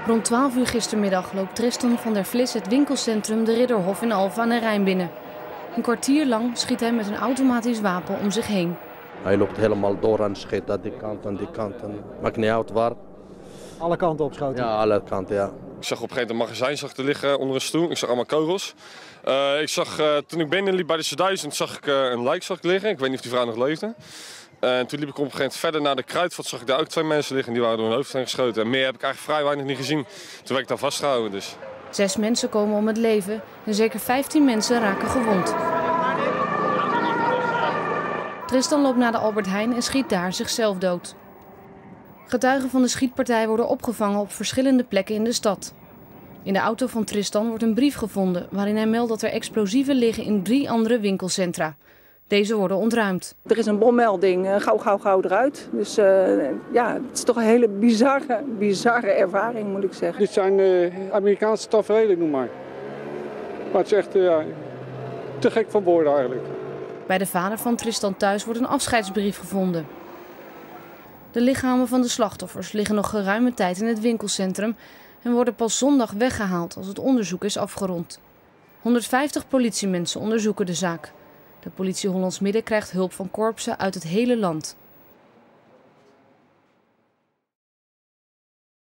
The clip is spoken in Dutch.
Rond 12 uur gistermiddag loopt Tristan van der Vlis het winkelcentrum De Ridderhof in Alphen aan den Rijn binnen. Een kwartier lang schiet hij met een automatisch wapen om zich heen. Hij loopt helemaal door en schiet dat die kant en die kant. Maakt niet uit waar. Alle kanten opschoten? Ja, alle kanten, ja. Ik zag op een gegeven moment een magazijn te liggen onder een stoel. Ik zag allemaal kogels. Toen ik binnenliep bij de C1000 zag ik een lijk liggen. Ik weet niet of die vrouw nog leefde. En toen liep ik op een gegeven moment verder naar de Kruidvat. Zag ik daar ook 2 mensen liggen. Die waren door hun hoofd heen geschoten. En meer heb ik eigenlijk vrij weinig niet gezien. Toen werd ik daar vastgehouden. Dus. 6 mensen komen om het leven en zeker 15 mensen raken gewond. Tristan loopt naar de Albert Heijn en schiet daar zichzelf dood. Getuigen van de schietpartij worden opgevangen op verschillende plekken in de stad. In de auto van Tristan wordt een brief gevonden waarin hij meldt dat er explosieven liggen in 3 andere winkelcentra. Deze worden ontruimd. Er is een bommelding, gauw eruit. Dus ja, het is toch een hele bizarre ervaring, moet ik zeggen. Dit zijn Amerikaanse tafereelen, noem maar. Maar het is echt te gek van woorden eigenlijk. Bij de vader van Tristan thuis wordt een afscheidsbrief gevonden. De lichamen van de slachtoffers liggen nog geruime tijd in het winkelcentrum en worden pas zondag weggehaald als het onderzoek is afgerond. 150 politiemensen onderzoeken de zaak. De politie Hollands Midden krijgt hulp van korpsen uit het hele land.